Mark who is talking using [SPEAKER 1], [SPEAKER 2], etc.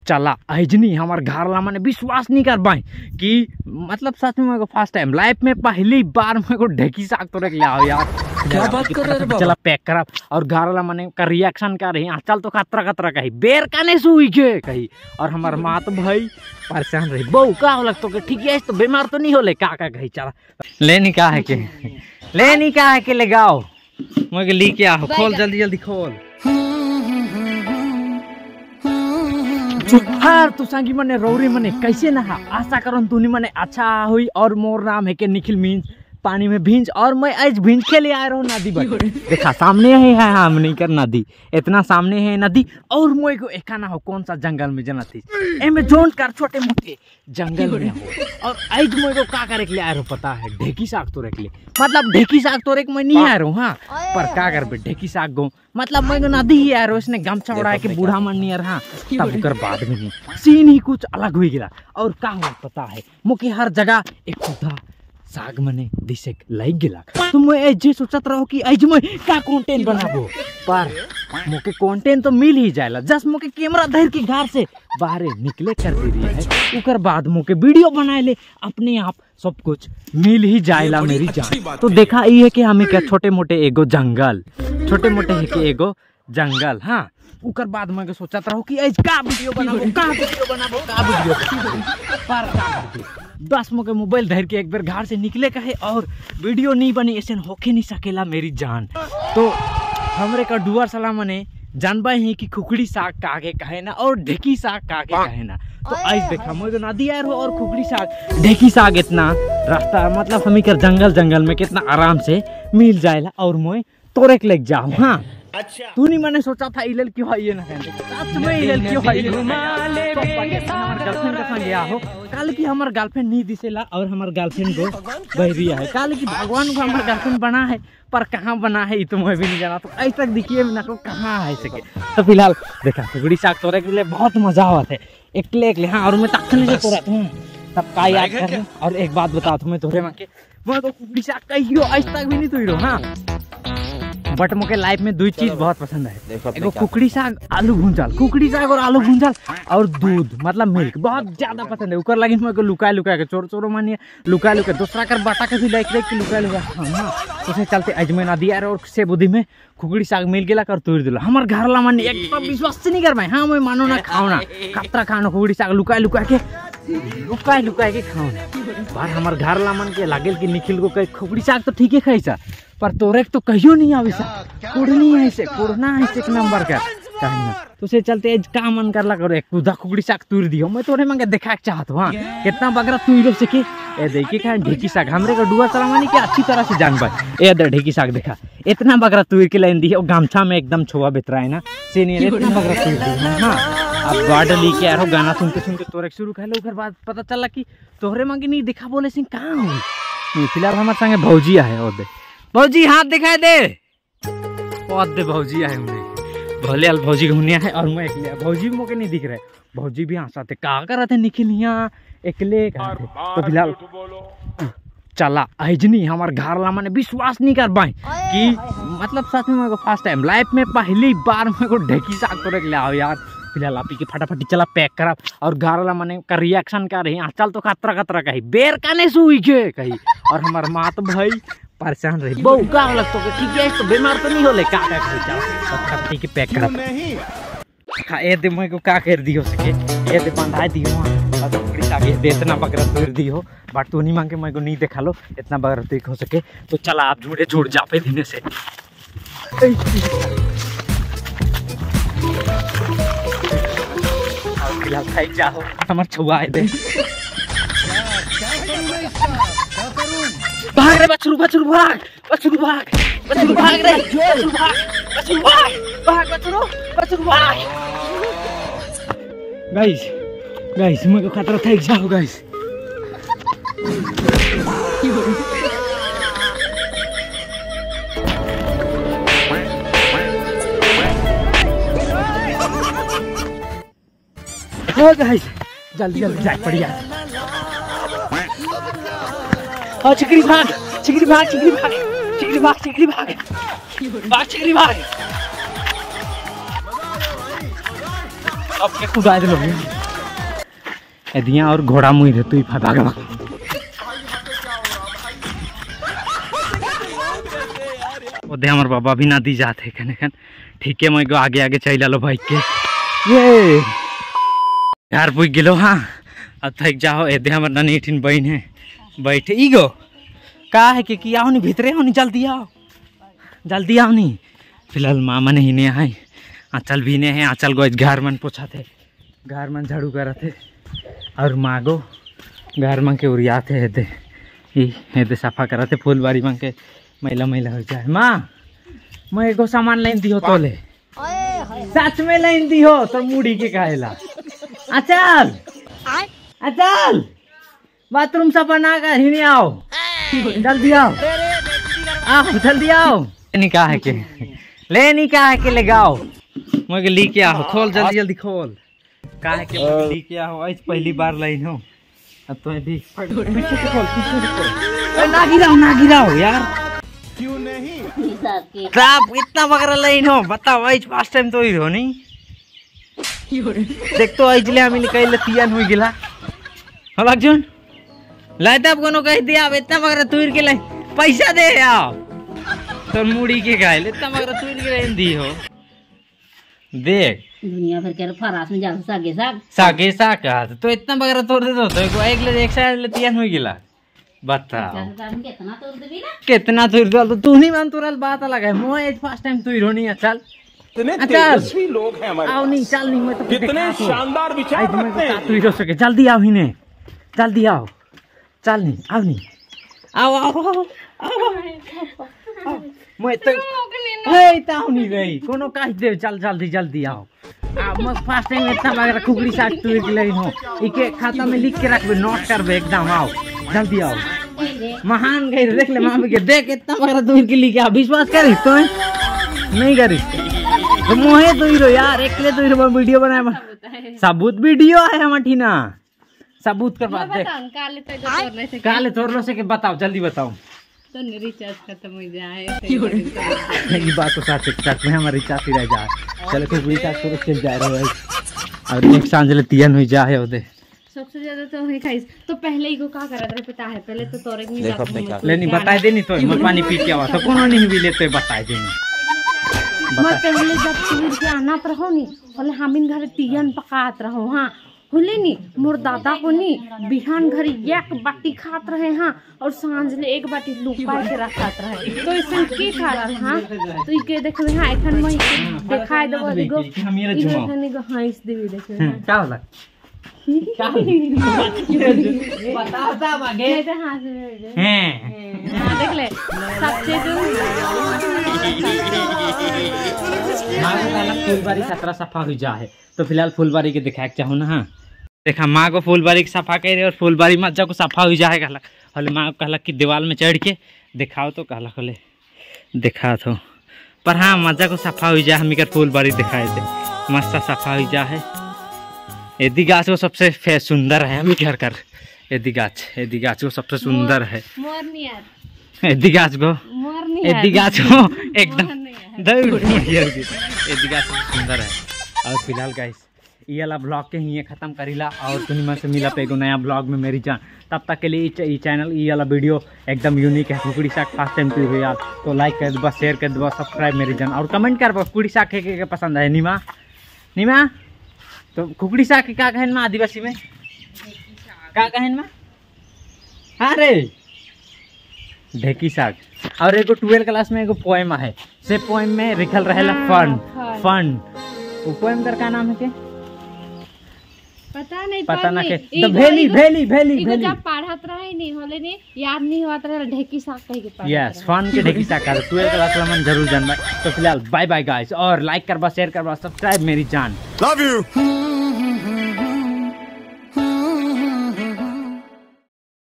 [SPEAKER 1] चला अजनी हमार घर ला मैंने विश्वास नहीं कर पाए कि मतलब सच में मेरे को फर्स्ट टाइम लाइफ में पहली बार मेरे को ढेकी साग तो रख लिया यार।
[SPEAKER 2] क्या बात कर रहे हैं?
[SPEAKER 1] चला पैक करा और घर ला मैंने का रिएक्शन कर रही चल तो खतरा खतरा कही बेर काने सुई के कही और हमार माँ तो भाई परेशान रही बहु का हो लगता कि ठीक है तो बीमार तो नहीं हो ले का कही चला लेनी का है के ले गाओ मुझे ली क्या हो खोल जल्दी जल्दी खोल हार तू संगी मने रौरी मने कैसे नहा आशा करन तूनी मने अच्छा हुई और मोर नाम है के निखिल मीन्स पानी में भींज और मैं आज भींज के लिए आ रहा हूँ नदी पर देखा सामने है हम नहीं कर नदी इतना सामने है नदी और मोई को एक ना हो कौन सा जंगल में जना थी एमे जोन कर छोटे मोटे जंगल में हो और आज मोई को का करे के लिए आ रहा पता है ढेकी साग तोड़े के लिए मतलब ढेकी साग तोड़े के मैं नहीं आ रहा हूँ हाँ पर का कर ढेकी साग गो मतलब मैं नदी ही आ रहा हूँ इसने गमछा उड़ाया के बूढ़ा मन नहीं रहा तब कर बाद में नहीं सीन ही कुछ अलग हुई गिरा और का हुआ पता है मुझे हर जगह एक खुदा साग मने दिसे लाइक गिला तो मैं ऐसे सोचत रहो कि आज मैं का कंटेंट बनाबो पर मोके कंटेंट तो मिल ही जाएला जस्ट मोके कैमरा धर के घर से बाहर निकले कर दे रही है उकर बाद मोके वीडियो बनाए ले अपने आप सब कुछ मिल ही जाएला मेरी जान। तो देखा ये है कि हमें क्या छोटे मोटे एगो जंगल छोटे मोटे है कि एगो जंगल हाँ उकर बाद मैं सोचत रहो कि आज का वीडियो बनाबो पर बस मुझे मोबाइल धर के एक बार घर से निकले का है और वीडियो नहीं बनी ऐसे होके नहीं सकेला मेरी जान। तो हमरे का डुअर सला मने जानबा ही कि खुखड़ी साग कागे कहे ना और ढेकी साग कागे कहे ना तो आज देखा मुझे नदी आयर हो और खुखड़ी साग ढेकी साग इतना रास्ता मतलब हमें कर जंगल में कितना आराम से मिल जाएला और मैं तोरे के लेके जाऊँ हाँ अच्छा तू नहीं मैंने सोचा था इलेल क्यों है ये ना सच में इलेल क्यों है हमार गर्लफ्रेंड के संग गया हो काल की हमार गर्लफ्रेंड नहीं दिसेला और हमार गर्लफ्रेंड को बहरिया है काल की भगवान को हमार गर्लफ्रेंड बना है पर कहाँ बना है ये तो मैं भी नहीं जाना तो आज तक दिखिए ना को कहाँ है सके। तो फिलहाल देखा खुखड़ी साग तोड़े के लिए बहुत मजा हुआ था एकले हाँ और मैं तक नहीं तोड़ा था तब का याद कर और एक बात बता तुम्हें तोड़े मांगे मैं तो खुखड़ी साग कहियो आज तक भी नहीं तोड़ो हाँ बट मुझे लाइफ में दो चीज बहुत पसंद है एगो खुखड़ी साग आलू भूंजल खुखड़ी साग और आलू भूंजल और दूध मतलब मिल्क बहुत ज्यादा पसंद है उकर लगी मेरे लुका के चोर मानिए लुका दूसरा कर बाटा के भी लाइक के लुका हाँ उसे चलते अजमेर नदी आ रहा और से बुद्धि में खुखड़ी साग मिल गया कर तोड़ दिला हमार घर ला मन एकदम विश्वास नहीं कर पाए हाँ मैं मानो ना खाओ ना खतरा खाना खुखड़ी साग लुका के खाओ ना बार हमार घर ला मन के लागेल कि निखिल को खुखड़ी साग तो ठीक है खाई सा पर तोरे तो कहियो नहीं आवे सा कुड़नी है से कुड़ना है से एक नंबर का कहना तो से चलते आज का मन करला करो एक खुदा खुखड़ी साग तोड़ दियो मैं तोरे मांगे देखा के चाहत हूं कितना बगरा तोड़ सके ए देखी का ढेकी साग हमरे का डुआ सलामानी के अच्छी तरह से जान पाए ए दे ढेकी साग देखा इतना बगरा तोड़ के लाइन दी और गामछा में एकदम छोवा बेतरा है ना से नहीं इतना बगरा तोड़ दी हां अब गार्ड ली के यार गाना सुनते तोरे शुरू कर लो फिर बाद पता चला कि तोहरे मांगे नहीं दिखा बोले सिंह कहां हो फिलहाल हमारे संगे भौजी है और दे भौजी हाथ दिखाई दे बहुत दे भौजी आए हमने भले हाल भौजी घूमने है और मैं अकेले भौजी मौके नहीं दिख रहे भौजी भी हंसाते का कर रहे थे निखिल यहाँ अकेले तो फिलहाल चला अजनी हमार घर ला मैंने विश्वास नहीं कर पाए कि मतलब सच में मेरे को फर्स्ट टाइम लाइफ में पहली बार मेरे को ढेकी साग तो रख लिया यार। फिलहाल आप ही के फटाफट चला पैक करा और घर ला मैंने का रिएक्शन कर रही चल तो खतरा खतरा कही बेर काने सुई के कही और हमार माँ तो भाई परेशान रही बहु का लगता है ठीक है तो बीमार तो नहीं हो ले का कही चल ठीक है पैक करा खा ए दे मैं को का कर दियो सके ए दे बंधा दियो तो खुखड़ी साग दे इतना बकरा तोड़ दियो बट तू नहीं मांगे मैं को नहीं देखा लो इतना बकरा देख हो सके तो चला आप जुड़ जापे देने से फिलहाल खाई जाओ हमार छुआ दे भाग रे बछरू भाग रे बछरू भाग गाइस मैं को खतरा था जाओ गाइस हो गाइस जल्दी जाए पड़िया और चिकरी भाग अब क्या खुदा दे लोग एदिया और घोड़ा मुई रे तू भाग भाग ओदे हमर बाबा भी ना दी जाते कने कन ठीक है मैं आगे आगे चल लो भाई के ये घर पुग गेलो। हाँ अब थक जाओ एदे हमर ननी ठिन बहन है बैठे ईगो का है कि आओ नहीं भीतरे हो नहीं जल्दी आओ नहीं। फिलहाल मामा नहीं ने आए आंचल भी ने है आंचल गो घर मन पोछा थे घर मन झाड़ू करा थे और मागो घर मन के उड़िया थे हेदे सफा करा थे फूलबारी मन के मैला मैला हो जाए। माँ मैं एगो सामान लाइन दी हो तोले सच में लाइन दी हो तो मुड़ी के कहेला अचल अचल बाथरूम सब बना कर ही नहीं आओ जल्दी आओ जल्दी आओ निकाह है के ले निकाह है के ले गाओ मैं ली के आओ खोल जल्दी जल्दी खोल का है के ली के आओ आज पहली बार लाइन हो अब तो भी पीछे से खोल ना गिराओ यार क्यों नहीं साहब इतना बकरा लाइन हो बताओ आज फर्स्ट टाइम तो ही हो नहीं देख तो आज ले हमें निकाल तियान हो गेला हो अर्जुन लाई तब कोनो कह दिया अब इतना बकरा तुर के लाई पैसा दे आओ तो मुड़ी के गाय इतना बकरा तुर के लाइन दी हो देख
[SPEAKER 2] दुनिया भर के फरास में जाके
[SPEAKER 1] सागे साग तो इतना बकरा तोड़ दे तो एक ले एक साइड ले तियान हो गेला बताओ कितना तुर दो तू नहीं मान तुरल बात अलग है मोए फर्स्ट टाइम तुर होनी है चल तेजस्वी लोग हैं हमारे आओ नहीं चल नहीं मैं तो कितने शानदार विचार रखते हैं तुर हो सके जल्दी आओ ही ने जल्दी आओ चल नहीं आओ नहीं आओ मैं तो हे ताऊ नहीं गई कोनो काज दे चल जल्दी आओ मैं फर्स्ट टाइम इतना बड़ा खुगड़ी साग तुर के लाइन हो इके खाता में लिख के रखबे नोट करबे एकदम आओ जल्दी आओ महान गई देख ले मामी के देख इतना बड़ा तुर के लिख के विश्वास करी तो नहीं करी तो मोहे तो हीरो यार एक ले तो हीरो वीडियो बनाए सबूत वीडियो है हमारी ना सबूत कर बात देख काले तोड़ लो से के बताओ जल्दी बताओ
[SPEAKER 2] तो रिचार्ज खत्म हो जाए
[SPEAKER 1] ये बात तो सच में हमारा रिचार्ज ही रह जाए चलो कुछ रिचार्ज करो चल जा रहा है और एक सांझ ले तियन हो जाए ओदे
[SPEAKER 2] सबसे ज्यादा तो है खाइस तो पहले ही को का करा था पता है पहले तो तोरे में जाता
[SPEAKER 1] ले नहीं बताए देनी तो मैं पानी पी के आवा तो कोनो नहीं भी लेते बताए देनी
[SPEAKER 2] मैं पहले जब सूर के आना पर हो नी बोले हमिन घर तियन पकात रहो हां होले नी मोर दादा को नी बिहान घर एक बाटी खात रहे हाँ और सांझ ले एक बाटी लुका के रखात रहे तो ऐसा के खा रहा हां तो इके देखबे हां एखन मैं दिखाई देबो दिगो इखन हां इस देवी देखबे
[SPEAKER 1] का होला बताओ ता आगे
[SPEAKER 2] हां से
[SPEAKER 1] हैं
[SPEAKER 2] देख ले सबसे जो
[SPEAKER 1] माँ को कहला फूलबारी खतरा सफा हो जाए तो फिलहाल फूलबारी के दिखाए चाहूँ ना। हाँ देखा माँ को फूलबारी के सफा करे और फूलबारी मज्जा को सफा हो जाए कहला हले माँ को कहला कि दीवार में चढ़ के दिखाओ तो कहला हले दिखा तो पर हाँ मज्जा को सफा हो जाए हम कर फूलबारी दिखाए थे मस्त सफा हो जाए। यदि गाछ वो सबसे सुंदर है हम घर कर यदि गाछ वो सबसे सुंदर है यदि गाछ को एकदम सुंदर है। और फिलहाल गाइस ये वाला ब्लॉग के ही खत्म करीला और तुम से मिला पे एगो नया ब्लॉग में मेरी जान तब तक के लिए ये चैनल ये वाला वीडियो एकदम यूनिक है खुकड़ी साग फर्स्ट टाइम तू हो यार तो लाइक कर दबा शेयर कर दबा सब्सक्राइब मेरी जान और कमेंट कर खुकड़ी साग के पसंद है नीमा तो खुकड़ी साग के क्या कहन में आदिवासी में क्या कहन में हाँ रे ढेकी साग और एगो 12 क्लास में एगो पोएम है से पोएम में लिखल रहेला फन वो पोएम कर का नाम है के पता ना के द भेली
[SPEAKER 2] जब पढ़त रहे नहीं होले नहीं याद नहीं होत रहे ढेकी साग कह के पढ़
[SPEAKER 1] यस फन के ढेकी साग का 12 क्लास में मन जरूर जानबा तो फिलहाल बाय बाय गाइस और लाइक करबा शेयर करबा सब्सक्राइब मेरी जान लव यू।